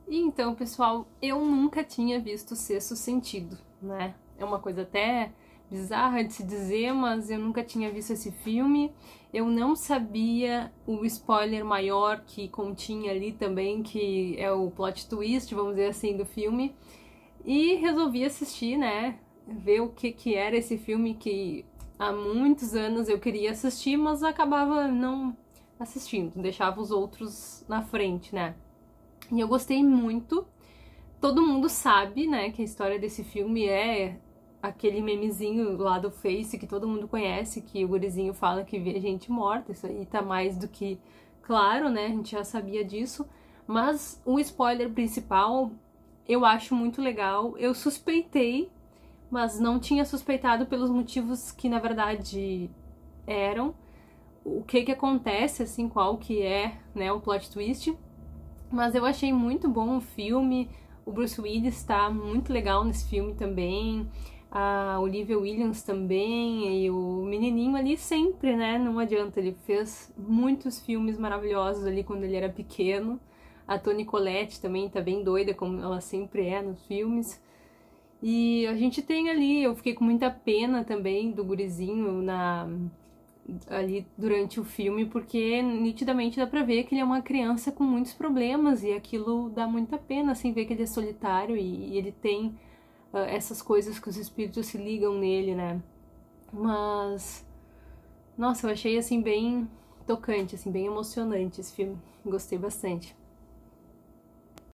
E então, pessoal, eu nunca tinha visto Sexto Sentido, né? É uma coisa até bizarra de se dizer, mas eu nunca tinha visto esse filme. Eu não sabia o spoiler maior que continha ali também, que é o plot twist, vamos dizer assim, do filme. E resolvi assistir, né? Ver o que era esse filme que há muitos anos eu queria assistir, mas acabava não assistindo, deixava os outros na frente, né? E eu gostei muito. Todo mundo sabe, né, que a história desse filme é aquele memezinho lá do Face que todo mundo conhece, que o gurizinho fala que vê gente morta. Isso aí tá mais do que claro, né? A gente já sabia disso. Mas o spoiler principal eu acho muito legal. Eu suspeitei, mas não tinha suspeitado pelos motivos que na verdade eram. O que acontece, assim, qual que é, né, o plot twist. Mas eu achei muito bom o filme. O Bruce Willis tá muito legal nesse filme também. A Olivia Williams também. E o menininho ali sempre, né? Não adianta. Ele fez muitos filmes maravilhosos ali quando ele era pequeno. A Toni Collette também tá bem doida, como ela sempre é nos filmes. E a gente tem ali, eu fiquei com muita pena também do gurizinho ali durante o filme, porque nitidamente dá pra ver que ele é uma criança com muitos problemas e aquilo dá muita pena, assim, ver que ele é solitário e ele tem essas coisas que os espíritos se ligam nele, né? Mas, nossa, eu achei, assim, bem tocante, assim, bem emocionante esse filme. Gostei bastante.